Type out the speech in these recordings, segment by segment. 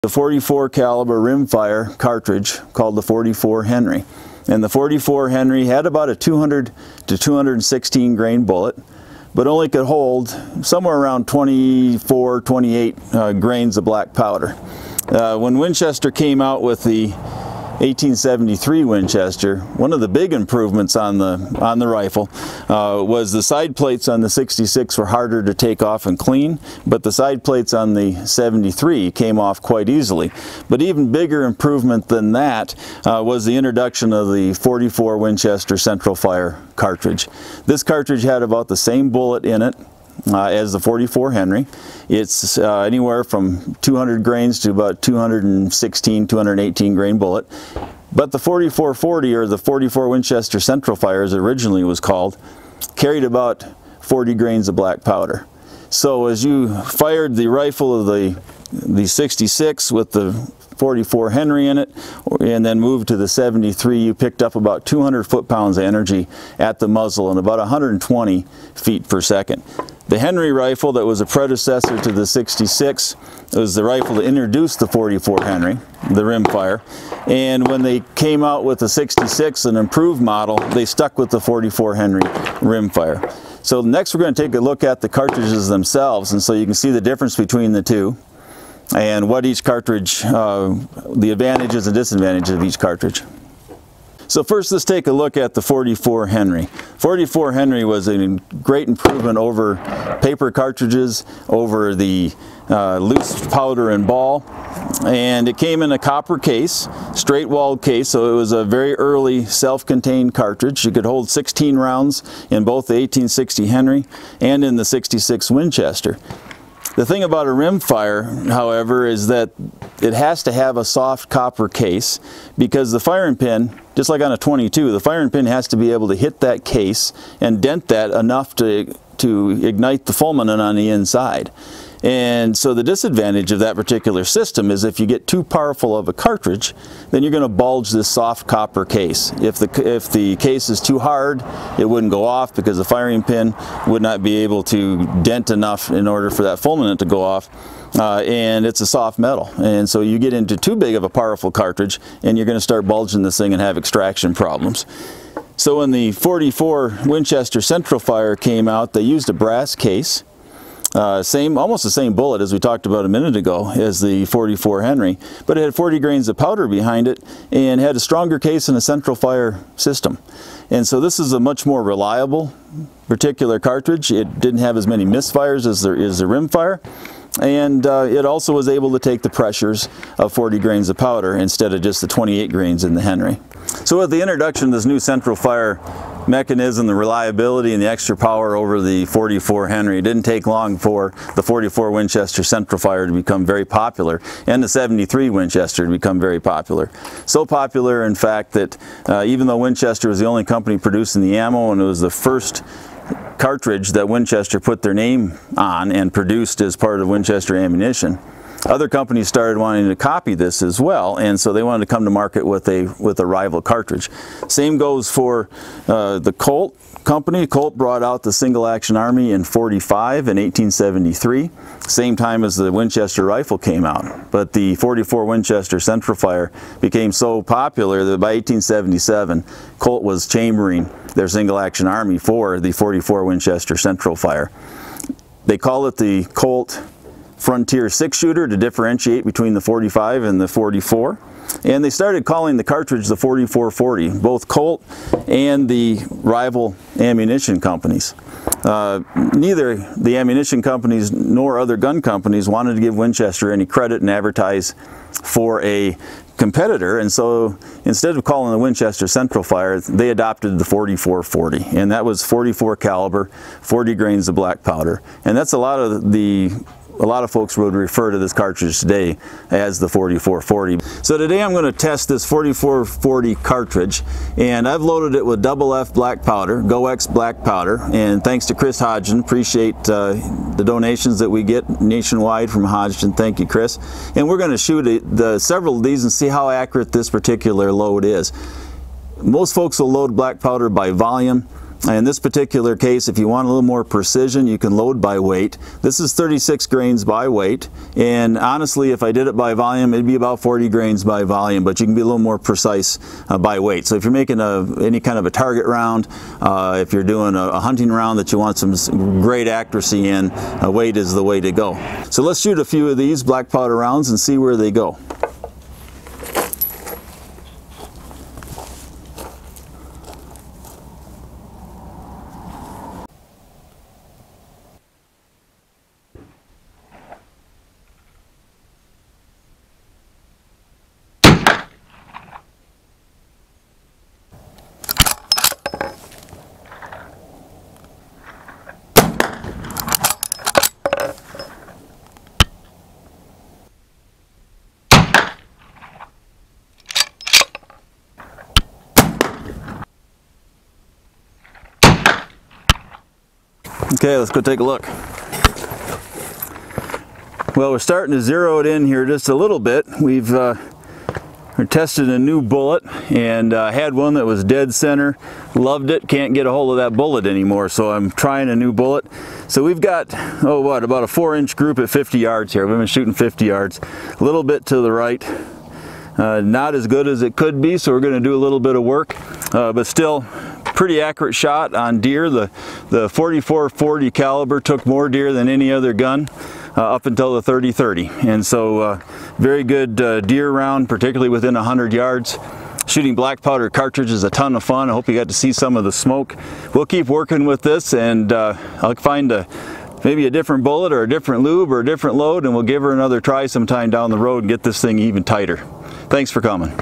The 44 caliber rimfire cartridge called the 44 Henry. And the 44 Henry had about a 200 to 216 grain bullet, but only could hold somewhere around 24, 28 grains of black powder. When Winchester came out with the 1873 Winchester, one of the big improvements on the rifle was the side plates on the 66 were harder to take off and clean, but the side plates on the 73 came off quite easily. But even bigger improvement than that was the introduction of the 44 Winchester Central Fire cartridge. This cartridge had about the same bullet in it as the 44 Henry. It's anywhere from 200 grains to about 216, 218 grain bullet. But the 4440, or the 44 Winchester Central Fire as it originally was called, carried about 40 grains of black powder. So as you fired the rifle of the 66 with the 44 Henry in it, and then moved to the 73, you picked up about 200 foot-pounds of energy at the muzzle and about 120 feet per second. The Henry rifle that was a predecessor to the 66 was the rifle that introduced the 44 Henry, the rimfire, and when they came out with the 66, an improved model, they stuck with the 44 Henry rimfire. So next we're going to take a look at the cartridges themselves, and so you can see the difference between the two and what each cartridge, the advantages and disadvantages of each cartridge. So first, let's take a look at the 44 Henry. 44 Henry was a great improvement over paper cartridges, over the loose powder and ball, and it came in a copper case, straight-walled case, so it was a very early self-contained cartridge. You could hold 16 rounds in both the 1860 Henry and in the 66 Winchester. The thing about a rimfire, however, is that it has to have a soft copper case, because the firing pin, just like on a 22, the firing pin has to be able to hit that case and dent that enough to ignite the fulminant on the inside. And so the disadvantage of that particular system is if you get too powerful of a cartridge, then you're going to bulge this soft copper case. If the case is too hard, it wouldn't go off because the firing pin would not be able to dent enough in order for that fulminant to go off. And it's a soft metal, and so you get into too big of a powerful cartridge and you're going to start bulging this thing and have extraction problems. So when the 44 Winchester Central Fire came out, they used a brass case. Almost the same bullet as we talked about a minute ago as the 44 Henry, but it had 40 grains of powder behind it and had a stronger case and a central fire system. And so this is a much more reliable particular cartridge. It didn't have as many misfires as there is the rimfire, and it also was able to take the pressures of 40 grains of powder instead of just the 28 grains in the Henry. So with the introduction of this new central fire mechanism, the reliability and the extra power over the 44 Henry, it didn't take long for the 44 Winchester Central Fire to become very popular, and the 73 Winchester to become very popular. So popular, in fact, that even though Winchester was the only company producing the ammo, and it was the first cartridge that Winchester put their name on and produced as part of Winchester ammunition, other companies started wanting to copy this as well, and so they wanted to come to market with a rival cartridge. Same goes for the Colt company. Colt brought out the single action army in 45 in 1873, same time as the Winchester rifle came out. But the 44 Winchester Central Fire became so popular that by 1877, Colt was chambering their single action army for the 44 Winchester Central Fire. They call it the Colt Frontier 6-shooter to differentiate between the 45 and the 44, and they started calling the cartridge the 4440, both Colt and the rival ammunition companies. Neither the ammunition companies nor other gun companies wanted to give Winchester any credit and advertise for a competitor, and so instead of calling the Winchester Central Fire, they adopted the 4440, and that was 44 caliber, 40 grains of black powder, and that's a lot of folks would refer to this cartridge today as the 4440. So today I'm going to test this 4440 cartridge, and I've loaded it with double F black powder, GoX black powder, and thanks to Chris Hodgson. Appreciate the donations that we get nationwide from Hodgson. Thank you, Chris. And we're going to shoot several of these and see how accurate this particular load is. Most folks will load black powder by volume. In this particular case, if you want a little more precision, you can load by weight. This is 36 grains by weight, and honestly, if I did it by volume, it'd be about 40 grains by volume, but you can be a little more precise by weight. So if you're making any kind of a target round, if you're doing a hunting round that you want some great accuracy in, weight is the way to go. So let's shoot a few of these black powder rounds and see where they go. Okay, let's go take a look. Well, we're starting to zero it in here just a little bit. We've tested a new bullet and had one that was dead center. Loved it, can't get a hold of that bullet anymore, so I'm trying a new bullet. So we've got, about a 4-inch group at 50 yards here. We've been shooting 50 yards. A little bit to the right. Not as good as it could be, so we're going to do a little bit of work, but still pretty accurate shot on deer. The 44-40 caliber took more deer than any other gun up until the 30-30, and so very good deer round, particularly within 100 yards. Shooting black powder cartridge is a ton of fun. I hope you got to see some of the smoke. We'll keep working with this, and I'll find maybe a different bullet or a different lube or a different load, and we'll give her another try sometime down the road and get this thing even tighter. Thanks for coming.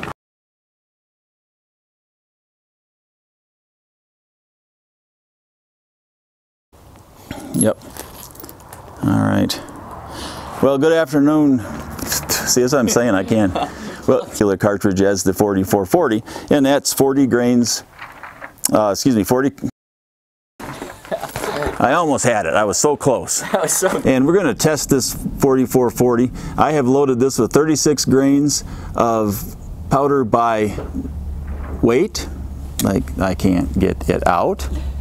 Yep. All right. Well, good afternoon. See, as I'm saying, I can. Well, killer cartridge as the 4440, and that's 40 grains. 40. I almost had it. I was so close. And we're going to test this 4440. I have loaded this with 36 grains of powder by weight. Like, I can't get it out.